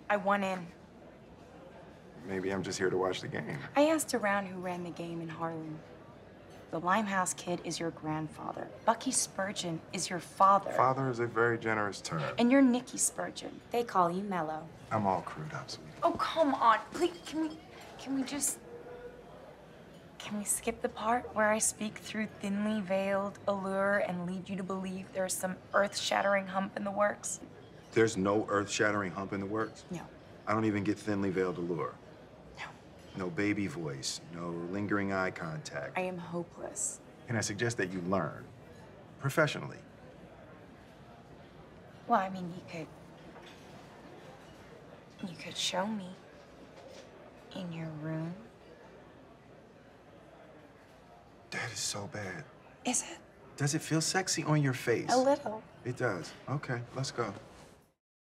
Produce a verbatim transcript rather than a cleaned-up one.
I won in. Maybe I'm just here to watch the game. I asked around who ran the game in Harlem. The Limehouse Kid is your grandfather. Bucky Spurgeon is your father. Father is a very generous term. And you're Nicky Spurgeon. They call you Mello. I'm all crewed up, sweetie. Oh, come on. Please, can we, can we just... Can we skip the part where I speak through thinly veiled allure and lead you to believe there's some earth-shattering hump in the works? There's no earth-shattering hump in the works? No. I don't even get thinly veiled allure. No. No baby voice, no lingering eye contact. I am hopeless. And I suggest that you learn, professionally. Well, I mean, you could... You could show me in your room. That is so bad. Is it? Does it feel sexy on your face? A little. It does. Okay, let's go.